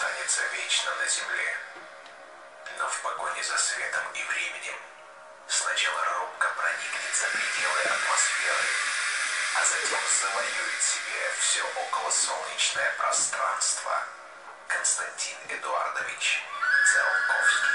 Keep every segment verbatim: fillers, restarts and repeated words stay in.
останется вечно на земле. Но в погоне за светом и временем сначала робко проникнет за пределы атмосферы, а затем завоюет себе все околосолнечное пространство. Константин Эдуардович Циолковский.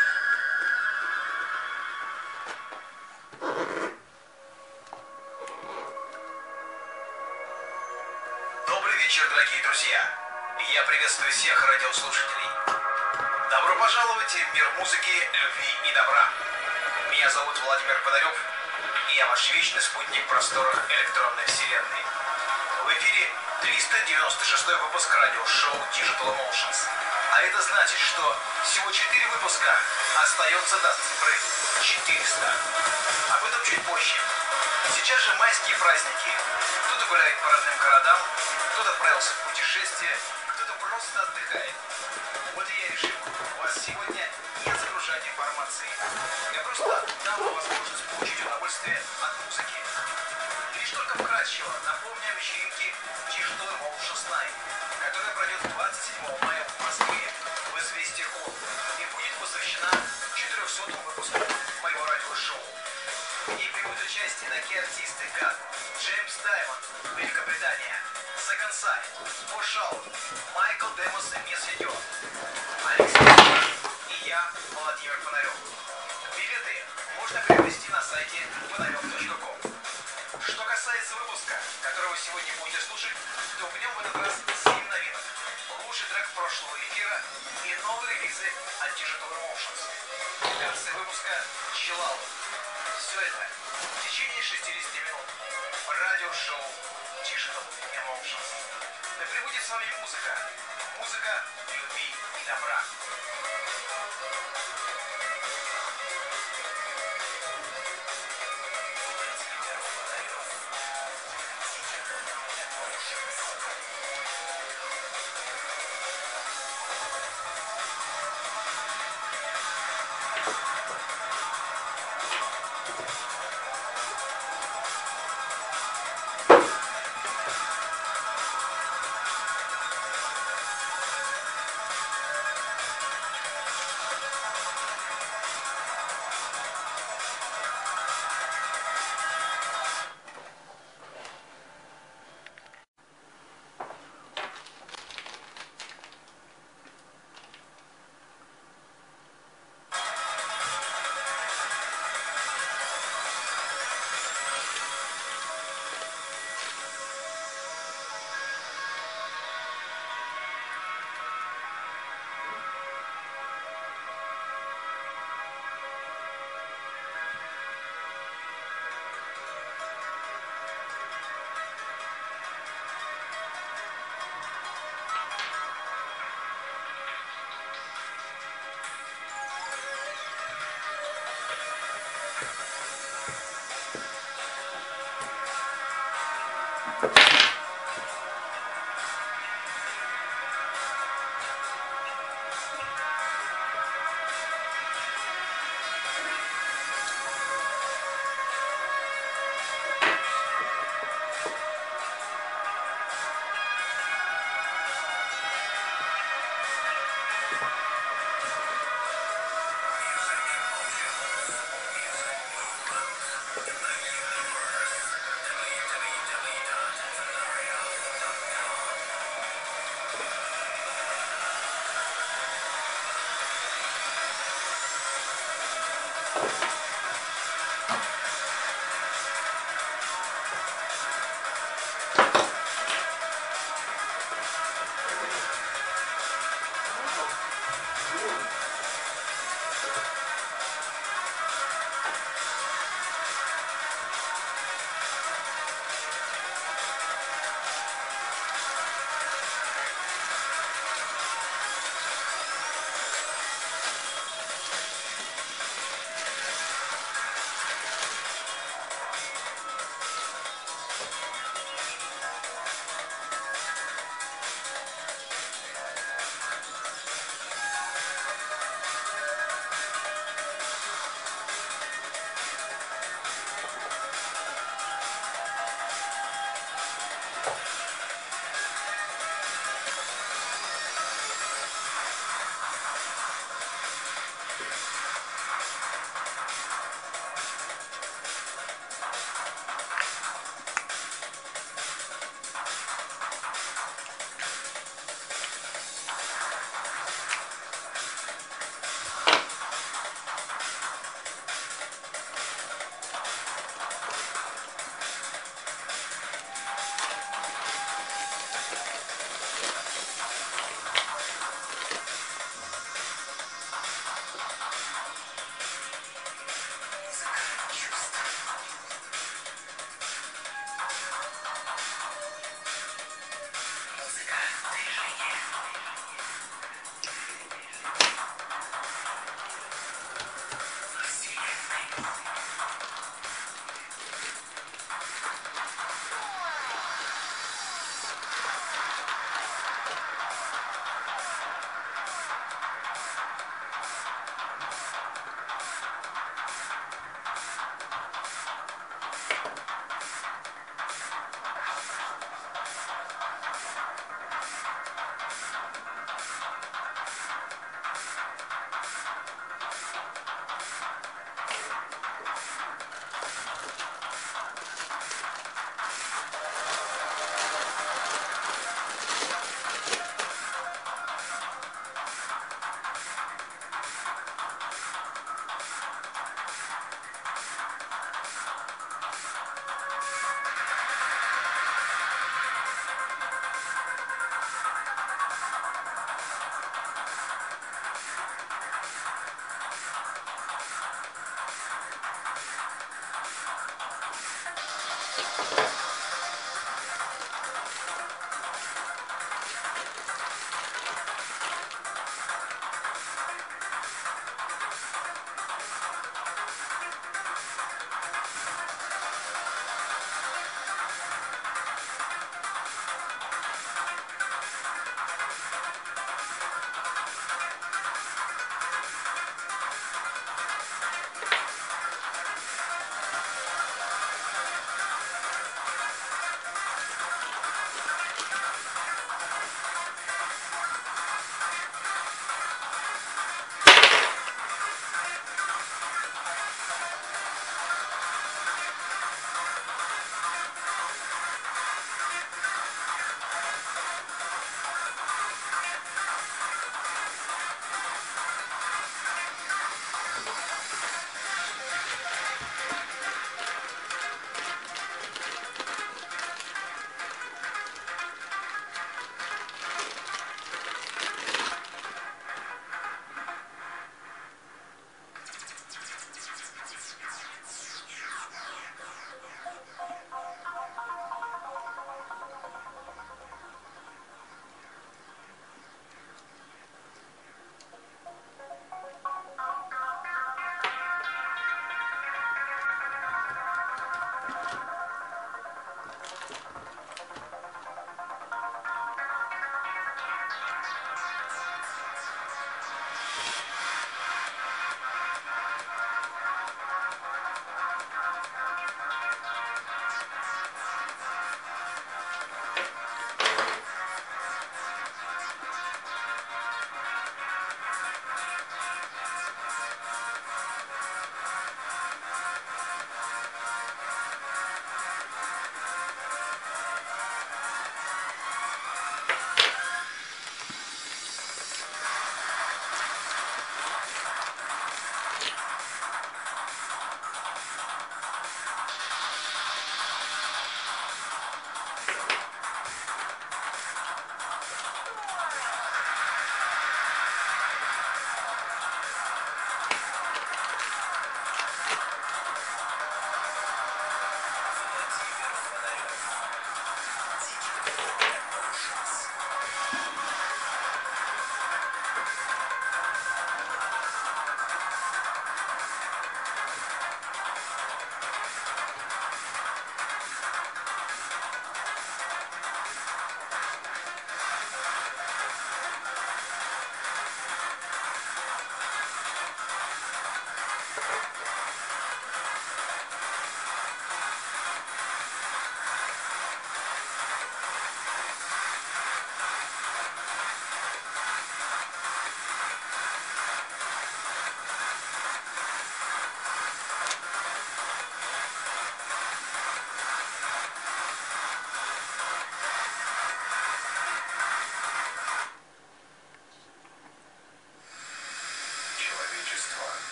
Добрый вечер, дорогие друзья! Я приветствую всех радиослушателей. Добро пожаловать в мир музыки, любви и добра. Меня зовут Владимир Пономарев, и я ваш вечный спутник в просторах электронной вселенной. В эфире триста девяносто шестой выпуск радиошоу Digital Emotions. А это значит, что всего четыре выпуска остается до цифры четыреста. Об этом чуть позже. Сейчас же майские праздники. Кто-то гуляет по родным городам, кто-то отправился в путешествие, кто-то просто отдыхает. Вот и я решил вас сегодня не загружать информацией. Я просто дам вам возможность получить удовольствие от музыки. Лишь только вкратчиво напомню о вечеринке Digital Emotions Night, которая пройдет двадцать седьмого мая в Москве в Известия Холл и будет посвящена четырехсотому выпуску моего радиошоу. В ней примут участие такие артисты, как Джеймс Даймонд, Великобритания, Second Sight, Пошаут, Майкл Демос и Месье, Алексей и я, Владимир Пономарев. Билеты можно приобрести на сайте пономарев точка ком. Что касается выпуска, который вы сегодня будете слушать, то в нем в этот раз семь новинок, лучший трек прошлого эфира и новые релизы от Digital Emotions. В конце выпуска Чиллаут. Все это в течение шестидесяти минут в радиошоу Digital Emotions. Да пребудет с вами музыка. Музыка любви и добра.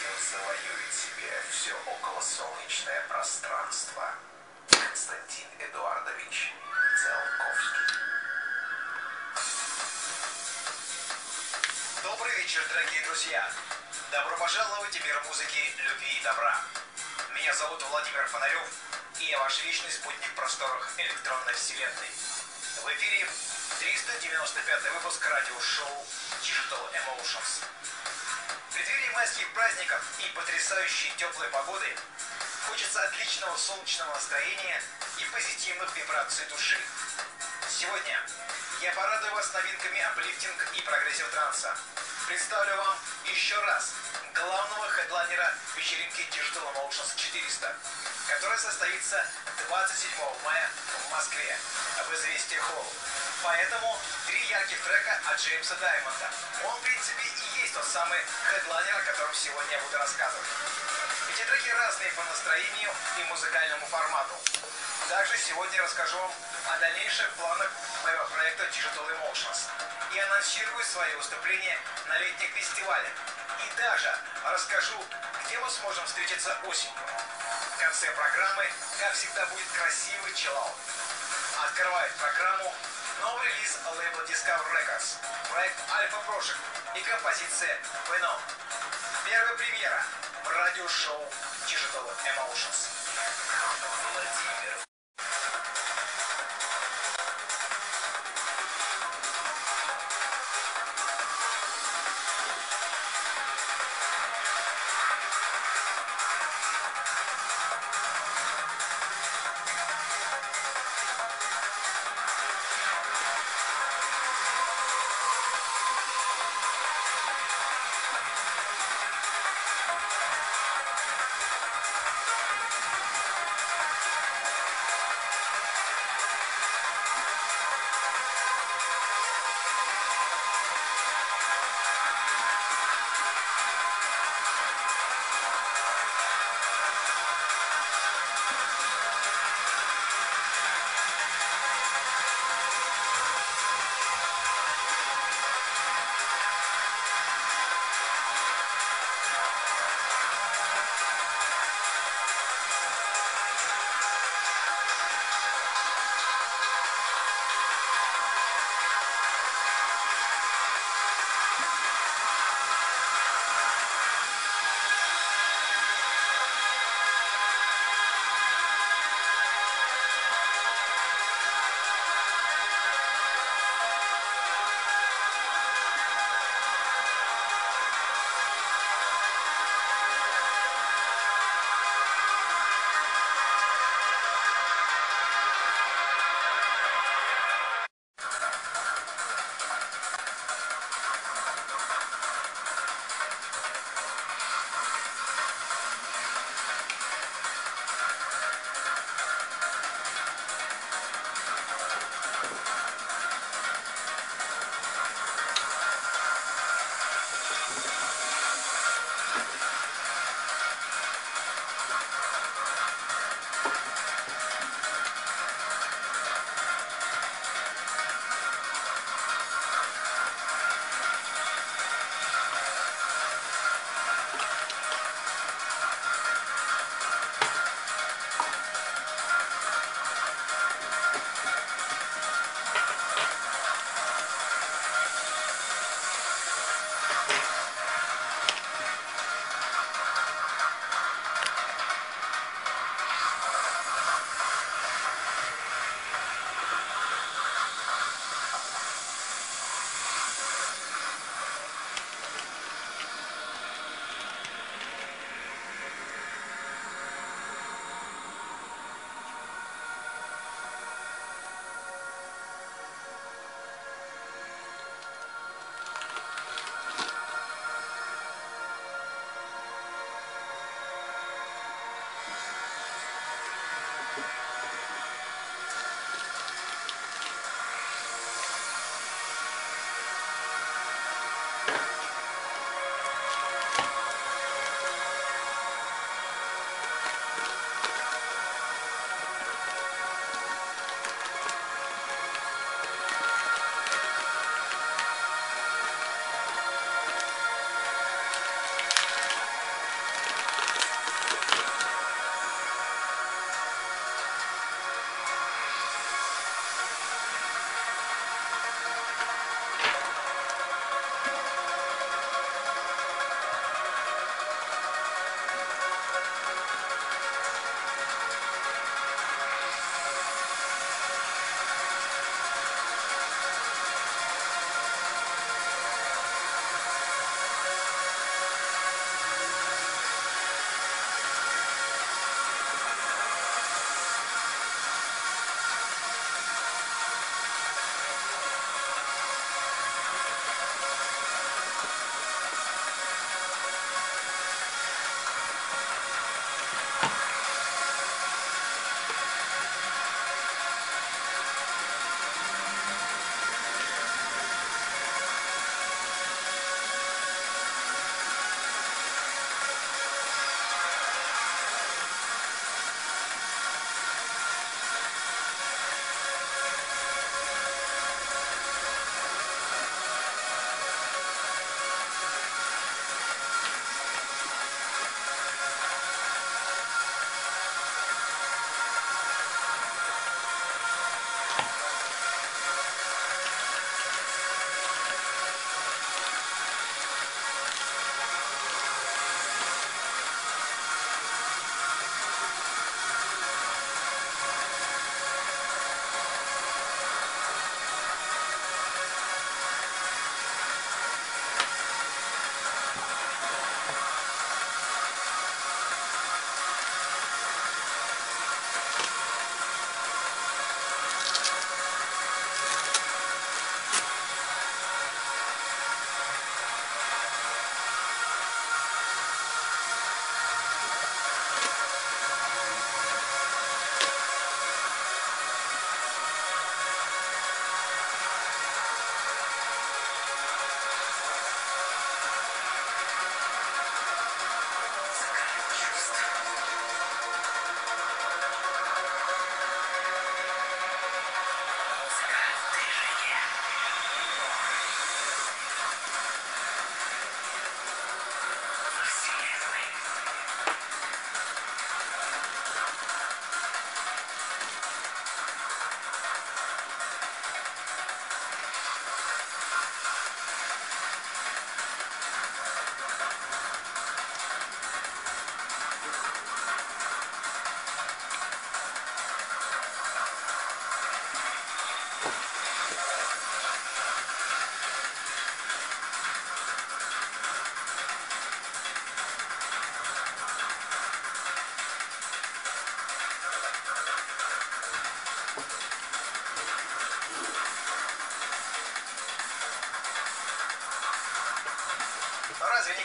осенью завоюет себе все околосолнечное пространство. Константин Эдуардович Циолковский. Добрый вечер, дорогие друзья! Добро пожаловать в мир музыки, любви и добра. Меня зовут Владимир Фонарев, и я ваш вечный спутник в просторах электронной вселенной. В эфире триста девяносто пятый выпуск радиошоу Digital Emotions. В преддверии майских праздников и потрясающей теплой погоды хочется отличного солнечного настроения и позитивных вибраций души. Сегодня я порадую вас новинками аплифтинг и прогрессив транса. Представлю вам еще раз главного хедлайнера вечеринки Digital Emotions четыреста, которая состоится двадцать седьмого мая в Москве в Известия Холл. Поэтому три ярких трека от Джеймса Даймонда. Он, в принципе, и есть тот самый хедлайнер, о котором сегодня я буду рассказывать. Эти треки разные по настроению и музыкальному формату. Также сегодня я расскажу вам о дальнейших планах моего проекта Digital Emotions и анонсирую свои выступления на летних фестивалях. И даже расскажу, где мы сможем встретиться осенью. В конце программы, как всегда, будет красивый чиллаут. Открывает программу новый релиз лейбла Discover Records, проект Alpha Project и композиция Venom. Первая премьера в радиошоу Digital Emotions. Владимир.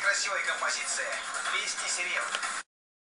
красивая композиция. Песни сирен.